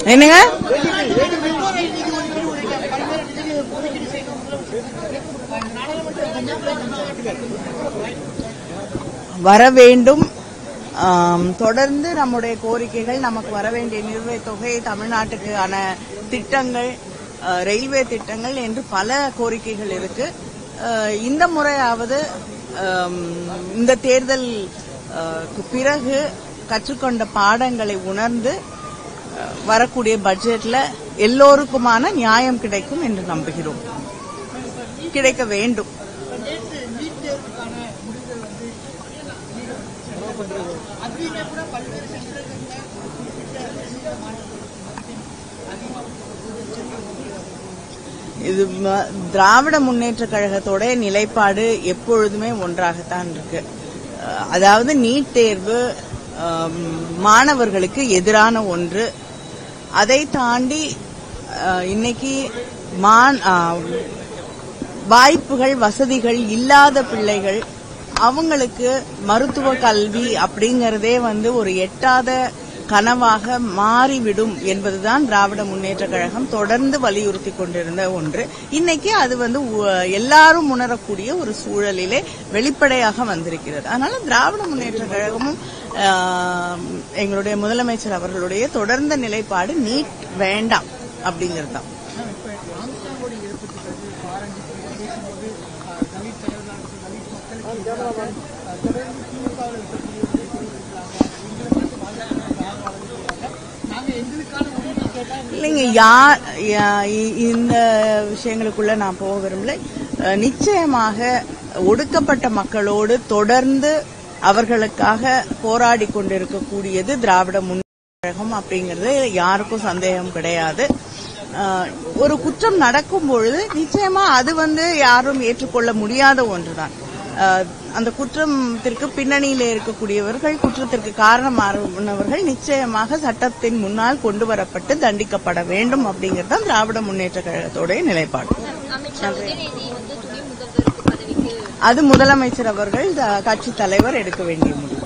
என்னங்க வர வேண்டும். தொடர்ந்து நம்முடைய கோரிக்கைகள், நமக்கு வர வேண்டிய நிலுவைத் தொகை, தமிழ்நாட்டுக்கான திட்டங்கள், ரயில்வே திட்டங்கள் என்று பல கோரிக்கைகள் இருக்கு. இந்த முறையாவது இந்த தேர்தல் பிறகு கற்றுக்கொண்ட பாடங்களை உணர்ந்து வரக்கூடிய பட்ஜெட்ல எல்லோருக்குமான நியாயம் கிடைக்கும் என்று நம்புகிறோம். கிடைக்க வேண்டும். இது திராவிட முன்னேற்ற கழகத்தோட நிலைப்பாடு எப்பொழுதுமே ஒன்றாகத்தான் இருக்கு. அதாவது நீட் தேர்வு மாணவர்களுக்கு எதிரான ஒன்று. அதை தாண்டி இன்னைக்கு வாய்ப்புகள், வசதிகள் இல்லாத பிள்ளைகள், அவங்களுக்கு மருத்துவ கல்வி அப்படிங்கறதே ஒரு எட்டாத கனவாக மாறிவிடும் என்பதுதான் திராவிட முன்னேற்ற கழகம் தொடர்ந்து வலியுறுத்தி கொண்டிருந்த ஒன்று. இன்னைக்கு அது எல்லாரும் உணரக்கூடிய ஒரு சூழலிலே வெளிப்படையாக வந்திருக்கிறது. அதனால திராவிட முன்னேற்ற கழகமும் எங்களுடைய முதலமைச்சர் அவர்களுடைய தொடர்ந்த நிலைப்பாடு நீட் வேண்டாம் அப்படிங்கிறது தான். இல்லைங்க, இந்த விஷயங்களுக்குள்ள நான் போக விரும்பல. நிச்சயமாக ஒடுக்கப்பட்ட மக்களோடு தொடர்ந்து அவர்களுக்காக போராடி கொண்டிருக்கக்கூடியது திராவிட முன்னேற்ற கழகம் அப்படிங்கிறது யாருக்கும் சந்தேகம் கிடையாது. ஒரு குற்றம் நடக்கும் பொழுது நிச்சயமா அது யாரும் ஏற்றுக்கொள்ள முடியாத ஒன்றுதான். அந்த குற்றத்திற்கு பின்னணியில இருக்கக்கூடியவர்கள், குற்றத்திற்கு காரணமானவர்கள் நிச்சயமாக சட்டத்தின் முன்னால் கொண்டு வரப்பட்டு தண்டிக்கப்பட வேண்டும் அப்படிங்கிறது தான் திராவிட முன்னேற்ற கழகத்தோடைய நிலைப்பாடு. அது முதலமைச்சர் அவர்கள், கட்சி தலைவர் எடுக்க வேண்டிய முடிவு.